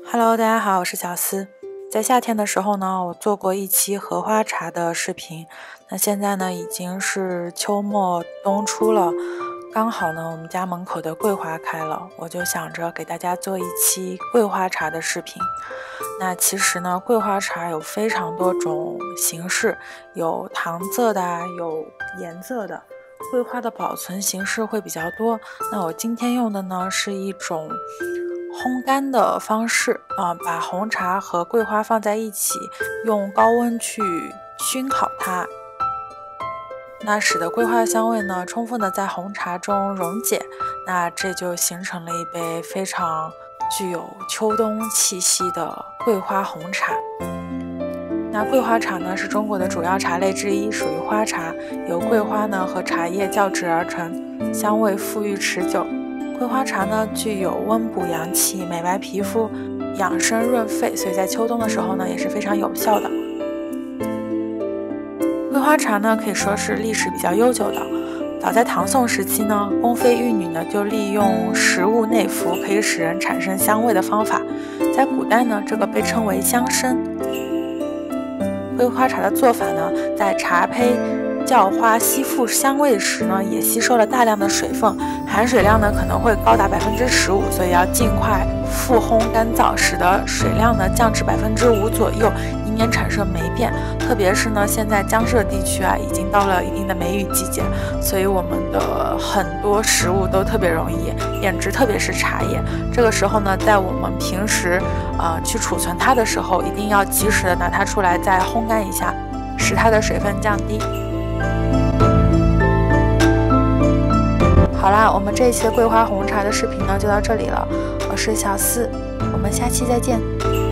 Hello，大家好，我是小思。在夏天的时候呢，我做过一期荷花茶的视频。那现在呢，已经是秋末冬初了，刚好呢，我们家门口的桂花开了，我就想着给大家做一期桂花茶的视频。那其实呢，桂花茶有非常多种形式，有糖渍的，有颜色的。桂花的保存形式会比较多。那我今天用的呢，是一种烘干的方式把红茶和桂花放在一起，用高温去熏烤它，那使得桂花的香味呢充分的在红茶中溶解，那这就形成了一杯非常具有秋冬气息的桂花红茶。那桂花茶呢是中国的主要茶类之一，属于花茶，由桂花呢和茶叶交织而成，香味馥郁持久。桂花茶呢具有温补阳气、美白皮肤、养生润肺，所以在秋冬的时候呢也是非常有效的。桂花茶呢可以说是历史比较悠久的，早在唐宋时期呢，宫妃玉女呢就利用食物内服可以使人产生香味的方法，在古代呢这个被称为香参。桂花茶的做法呢，在茶胚叫花吸附香味时呢，也吸收了大量的水分，含水量呢可能会高达15%，所以要尽快复烘干燥，使得水量呢降至5%左右，以免产生霉变。特别是呢，现在江浙地区已经到了一定的梅雨季节，所以我们的很多食物都特别容易变质，特别是茶叶。这个时候呢，在我们平时去储存它的时候，一定要及时的拿它出来再烘干一下，使它的水分降低。好啦，我们这一期的桂花红茶的视频呢就到这里了，我是小思，我们下期再见。